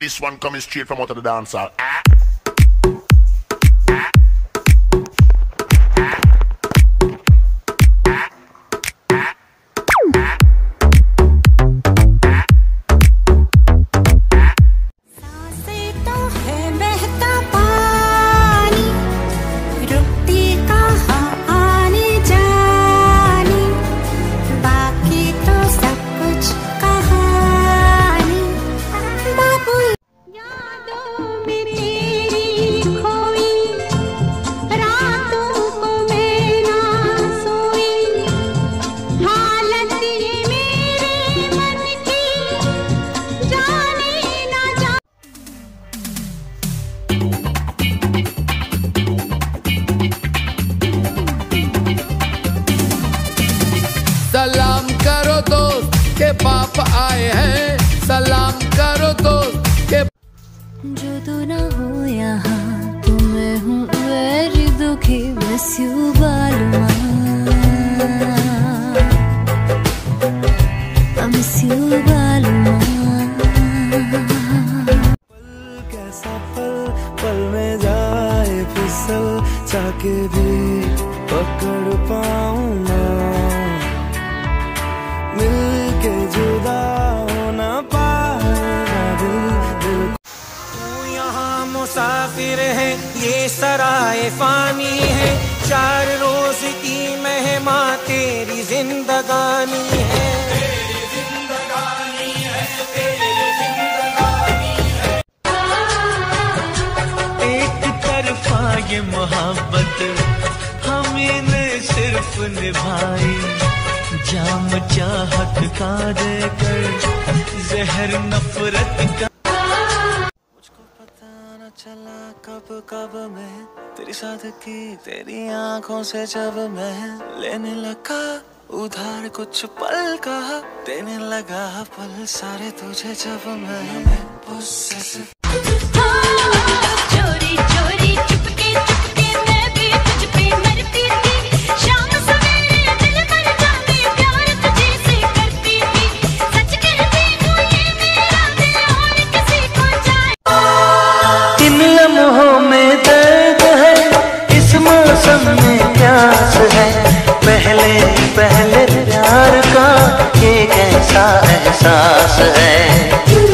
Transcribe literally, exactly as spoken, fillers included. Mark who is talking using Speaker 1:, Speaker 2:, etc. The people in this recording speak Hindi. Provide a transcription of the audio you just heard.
Speaker 1: This one coming straight from out of the dancehall. Ah.
Speaker 2: सलाम करो दोस्त के बाप आए हैं, सलाम करो दोस्त के।
Speaker 3: जो तू ना हो यहाँ तो मैं हूँ वेरी दुखी, miss you Balua, I miss you Balua.
Speaker 4: पल कैसा पल, पल में जाए फिसल, चाके भी पकड़ पाऊँ ना, मिलके जुदा हो ना पाएगा दिल दिल। तू यहाँ मुसाफिर है, ये सराय फानी है, चार रोज की मेहमा तेरी जिंदगानी है, तेरी जिंदगानी है, तेरी जिंदगानी है। एक तरफा ये मोहब्बत हमने सिर्फ निभाई, जाम चाहत का देकर जहर नफरत का। मुझको पता न चला कब कब मैं तेरी सादगी तेरी आंखों से जब मैं लेने लगा उधार कुछ पल का, देने लगा पल सारे तुझे जब मैं possessive।
Speaker 3: चोरी चोरी चुपके चुपके मैं भी तुझ पे मरती थी, शाम सवेरे दिल भर जाने प्यार तुझे से करती थी, सच कहती हूँ ये मेरा दिल और किसी को जाए।
Speaker 4: इन लम्हों में दर्द है, इस मौसम में प्यास है, पहले पहले प्यार का ये कैसा एहसास है।